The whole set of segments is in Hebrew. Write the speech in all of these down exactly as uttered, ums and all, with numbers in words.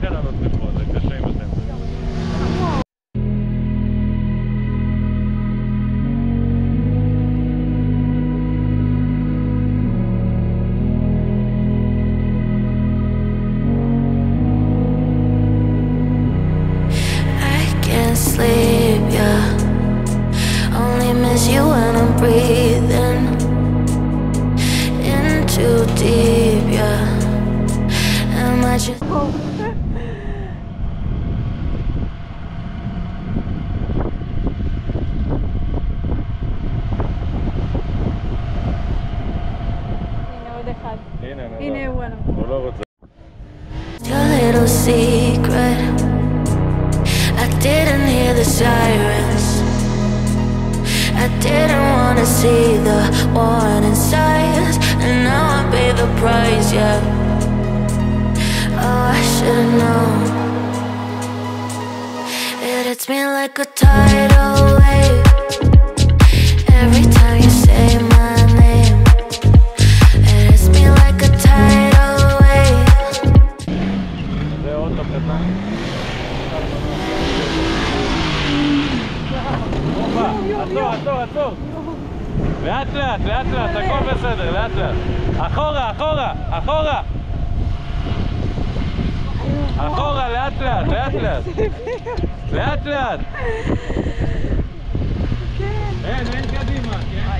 לכן אני נותנים פה, זה קשה עם אתם. Sleep, yeah. Only miss you when I'm breathing in too deep, yeah. Am I just oh. הנה, הנה, הוא הוא לא רוצה. Your little secret, I didn't hear the sirens, I didn't want to see the warning signs, and now I pay the price, yeah. Oh, I should've known. It hits me like a tidal wave every time you say my name. It hits me like a tidal wave. זה אוטו קטן. עצור, עצור, עצור. לאט לאט, לאט לאט, הכל בסדר, לאט לאט. אחורה, אחורה, אחורה. אחורה, לאט לאט, לאט לאט. לאט לאט. אין, אין קדימה.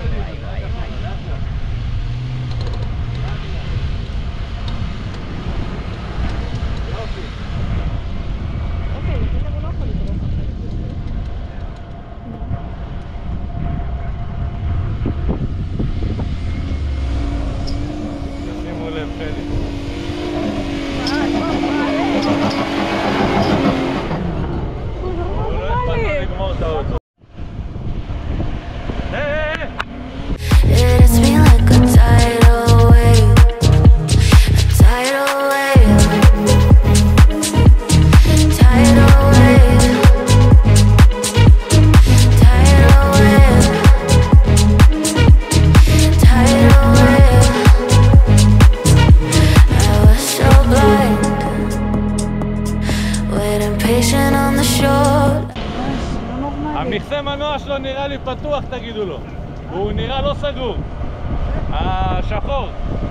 המכסה מנוע שלו נראה לי פתוח, תגידו לו. הוא נראה לא סגור. השחור.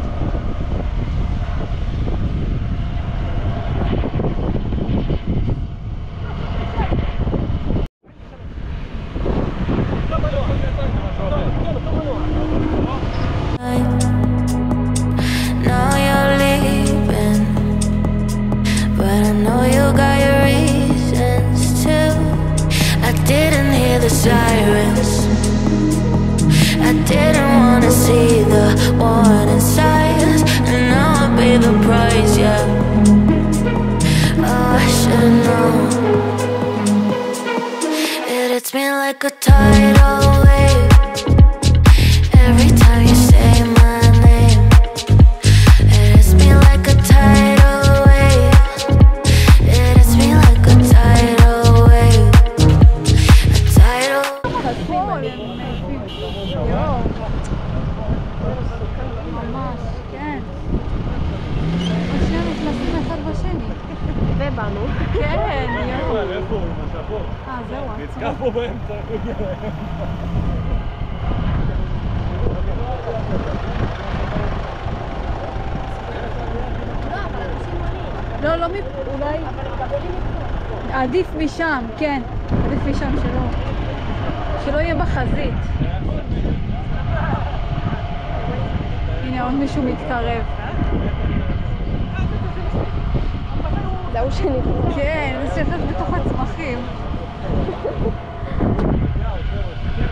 Sirens, I didn't want to see the warning signs, and now I pay the price, yeah. Oh, I should've known. It hits me like a tidal wave every time you say my name. It hits me like a tidal wave. It hits me like a tidal wave. ממש, כן. עכשיו נכנסים אחד בשני. ובאנו. כן, יואו. איפה הוא? משפור. אה, זהו. נצקע פה באמצע. לא, לא מפה, אולי... עדיף משם, כן. עדיף משם שלא. שלא יהיה בחזית. הנה עוד מישהו מתקרב. זהו שני. כן, זה שפך בתוך הצמחים.